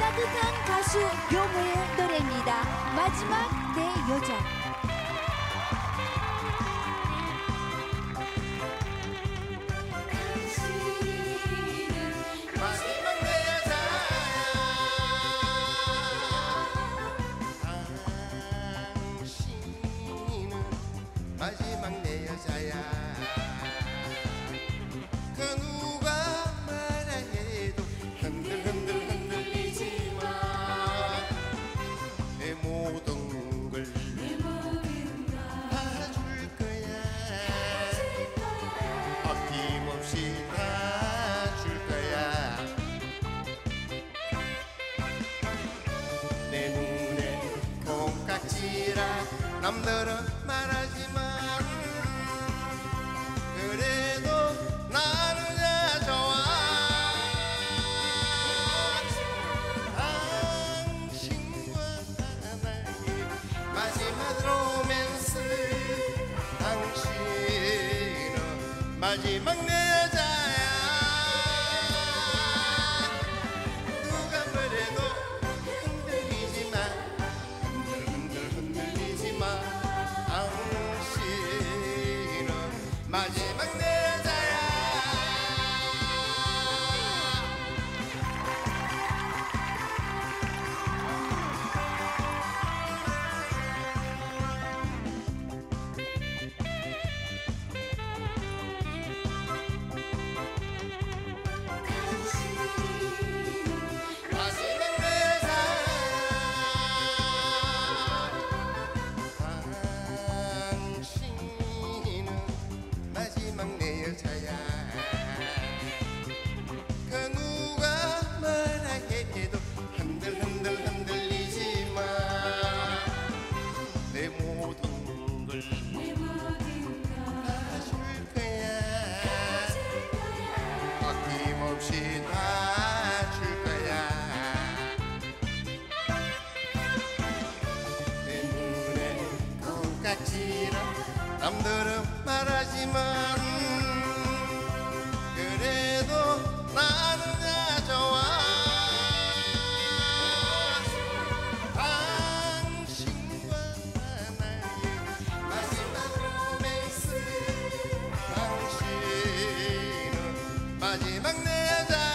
따뜻한 가수 요모의 노래입니다. 마지막 내 여자. 마지막 내 여자야. 그 누가 말아 해도 흔들흔들 흔들리지마. 내 모든 걸 다 줄 거야. 아낌없이 다 줄 거야. 내 눈에 콩깍지라 남들은 말하지만 그래도 나는야 좋아. 당신과 나의 마지막 로맨스. 당신은 마지막 내 여자야. 누가 뭐래도 흔들리지마. 흔들흔들 흔들리지마. 당신은 마지막 내 여자야. 마지막 내 여자야. 당신은 마지막 내 여자야. 그 누가 뭐라 해도 흔들흔들 흔들리지마. 내 모든 걸 다 줄 거야. 아낌없이 다 줄 거야. 내 눈에 콩깍지라 남들은 말하지만 그래도 나는야 좋아. 당신과 나의 마지막 로맨스. 당신은 마지막 내 여자.